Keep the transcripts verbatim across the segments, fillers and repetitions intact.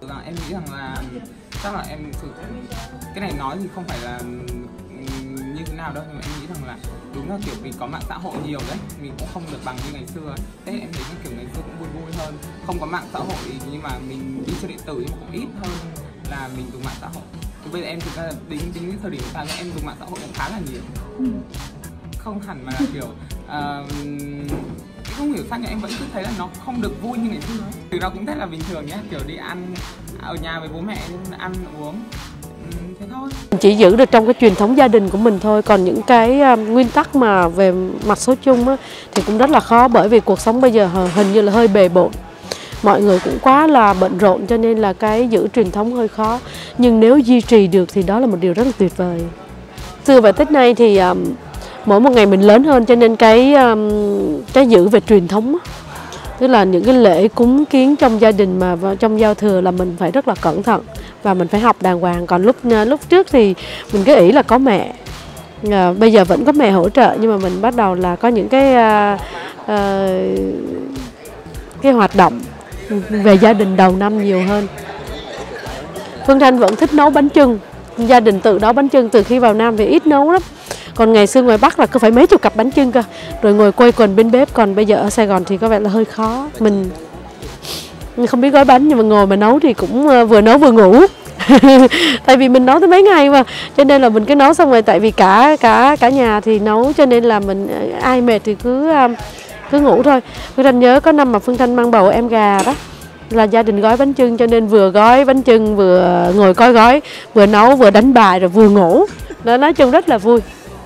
Em nghĩ rằng là chắc là em thực cái này nói thì không phải là như thế nào đâu, nhưng mà em nghĩ rằng là đúng là kiểu vì có mạng xã hội nhiều đấy, mình cũng không được bằng như ngày xưa ấy. Tết em thấy cái kiểu ngày xưa cũng vui vui hơn, không có mạng xã hội nhưng mà mình đi chơi điện tử nhưng mà cũng ít hơn là mình dùng mạng xã hội. Thì bây giờ em thực ra là tính tính đến thời điểm hiện tại em dùng mạng xã hội cũng khá là nhiều, ừ. Không hẳn mà là kiểu uh, không hiểu sao nhưng em vẫn cứ thấy là nó không được vui như ngày xưa ấy. Thì nó cũng rất là bình thường nhé, kiểu đi ăn ở nhà với bố mẹ ăn uống thế thôi. Chỉ giữ được trong cái truyền thống gia đình của mình thôi, còn những cái uh, nguyên tắc mà về mặt số chung á, thì cũng rất là khó, bởi vì cuộc sống bây giờ hình như là hơi bề bộn, mọi người cũng quá là bận rộn, cho nên là cái giữ truyền thống hơi khó. Nhưng nếu duy trì được thì đó là một điều rất là tuyệt vời. Xưa về Tết nay thì um, mỗi một ngày mình lớn hơn, cho nên cái um, cái giữ về truyền thống á, tức là những cái lễ cúng kiến trong gia đình mà trong giao thừa là mình phải rất là cẩn thận và mình phải học đàng hoàng. Còn lúc lúc trước thì mình cứ nghĩ là có mẹ, à, bây giờ vẫn có mẹ hỗ trợ, nhưng mà mình bắt đầu là có những cái uh, uh, cái hoạt động về gia đình đầu năm nhiều hơn. Phương Thanh vẫn thích nấu bánh chưng, gia đình tự nấu bánh chưng, từ khi vào Nam thì ít nấu lắm. Còn ngày xưa ngoài Bắc là cứ phải mấy chục cặp bánh chưng cơ, rồi ngồi quây quần bên bếp. Còn bây giờ ở Sài Gòn thì có vẻ là hơi khó. Mình không biết gói bánh nhưng mà ngồi mà nấu thì cũng vừa nấu vừa ngủ. Tại vì mình nấu tới mấy ngày mà, cho nên là mình cứ nấu xong rồi, tại vì cả cả cả nhà thì nấu, cho nên là mình ai mệt thì cứ cứ ngủ thôi. Phương Thanh nhớ có năm mà Phương Thanh mang bầu em gà đó, là gia đình gói bánh chưng, cho nên vừa gói bánh chưng vừa ngồi coi gói, vừa nấu vừa đánh bài rồi vừa ngủ. Đó, nói chung rất là vui.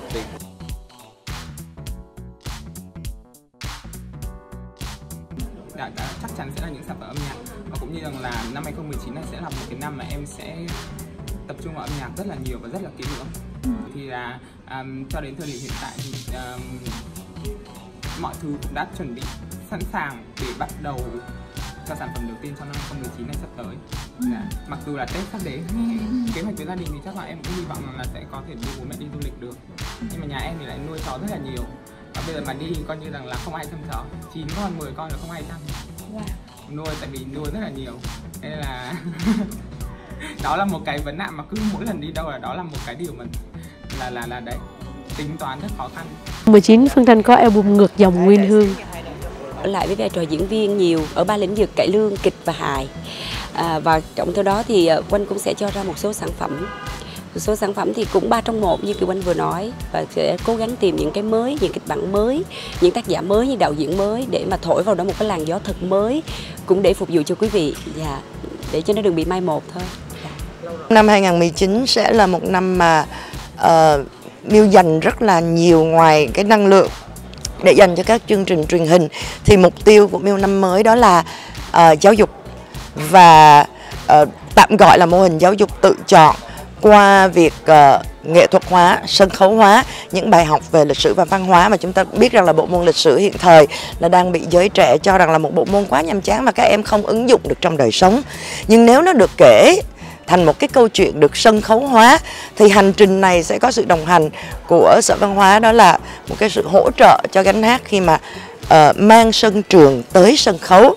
Chắc chắn sẽ là những sản phẩm âm nhạc, và cũng như rằng là năm hai không một chín này sẽ là một cái năm mà em sẽ tập trung vào âm nhạc rất là nhiều và rất là kỹ lưỡng. Ừ. Thì là um, cho đến thời điểm hiện tại thì um, mọi thứ cũng đã chuẩn bị sẵn sàng để bắt đầu cho sản phẩm đầu tiên trong năm hai không một chín này sắp tới. Ừ. Dạ. Mặc dù là Tết sắp đến, kế hoạch với gia đình thì chắc là em cũng hy vọng là sẽ có thể đưa bố mẹ đi du lịch được. Nhưng mà nhà em thì lại nuôi chó rất là nhiều. Và bây giờ mà đi coi như rằng là không ai chăm chó, chín con, mười con là không ai chăm. Wow. Nuôi tại vì nuôi rất là nhiều. Nên là đó là một cái vấn nạn mà cứ mỗi lần đi đâu là đó là một cái điều mình là là là đấy, tính toán rất khó khăn. mười chín Phương Thanh có album Ngược Dòng Nguyên Hương. Ở lại với vai trò diễn viên nhiều ở ba lĩnh vực cải lương, kịch và hài. À, và cộng theo đó thì Oanh cũng sẽ cho ra một số sản phẩm. Một số sản phẩm thì cũng ba trong một như Kiều Oanh vừa nói, và sẽ cố gắng tìm những cái mới, những kịch bản mới, những tác giả mới, những đạo diễn mới để mà thổi vào đó một cái làn gió thật mới, cũng để phục vụ cho quý vị, và để cho nó đừng bị mai một thôi. Dạ. Năm hai không một chín sẽ là một năm mà uh, Miu dành rất là nhiều, ngoài cái năng lượng để dành cho các chương trình truyền hình, thì mục tiêu của Miu năm mới đó là uh, giáo dục, và uh, tạm gọi là mô hình giáo dục tự chọn qua việc uh, nghệ thuật hóa, sân khấu hóa những bài học về lịch sử và văn hóa. Mà chúng ta biết rằng là bộ môn lịch sử hiện thời là đang bị giới trẻ cho rằng là một bộ môn quá nhàm chán mà các em không ứng dụng được trong đời sống. Nhưng nếu nó được kể thành một cái câu chuyện được sân khấu hóa thì hành trình này sẽ có sự đồng hành của Sở Văn hóa, đó là một cái sự hỗ trợ cho gánh hát khi mà uh, mang sân trường tới sân khấu.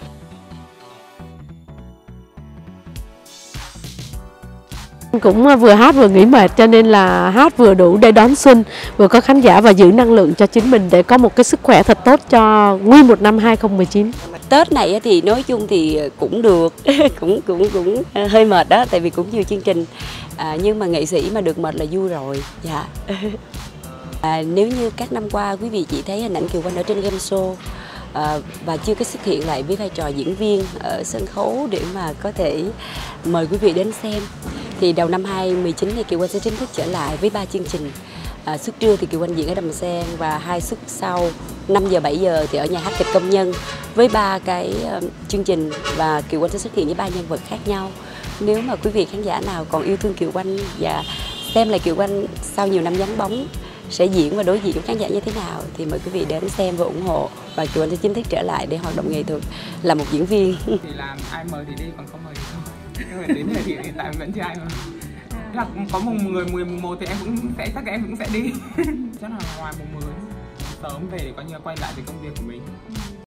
Cũng vừa hát vừa nghỉ mệt, cho nên là hát vừa đủ để đón xuân, vừa có khán giả và giữ năng lượng cho chính mình để có một cái sức khỏe thật tốt cho nguyên một năm hai không một chín. Tết này thì nói chung thì cũng được, cũng cũng cũng hơi mệt đó, tại vì cũng nhiều chương trình, à, nhưng mà nghệ sĩ mà được mệt là vui rồi. Dạ. À, nếu như các năm qua quý vị chỉ thấy hình ảnh Kiều Oanh ở trên game show, À, và chưa có xuất hiện lại với vai trò diễn viên ở sân khấu để mà có thể mời quý vị đến xem, thì đầu năm hai không một chín thì Kiều Oanh sẽ chính thức trở lại với ba chương trình. À, suất trưa thì Kiều Oanh diễn ở Đầm Sen, và hai suất sau năm giờ bảy giờ thì ở nhà hát kịch Công Nhân, với ba cái uh, chương trình, và Kiều Oanh sẽ xuất hiện với ba nhân vật khác nhau. Nếu mà quý vị khán giả nào còn yêu thương Kiều Oanh và xem lại Kiều Oanh sau nhiều năm vắng bóng sẽ diễn và đối diện với khán giả như thế nào, thì mời quý vị đến xem và ủng hộ. Và Kiều Oanh sẽ chính thức trở lại để hoạt động nghệ thuật là một diễn viên. Thì làm ai mời thì đi, còn không mời thì không. Nhưng mà đến thời điểm hiện tại vẫn chưa ai mời. Là có một người mười mùng một thì em cũng sẽ chắc em cũng sẽ đi. Chắc là ngoài mùng mười sớm về để coi như quay lại với công việc của mình.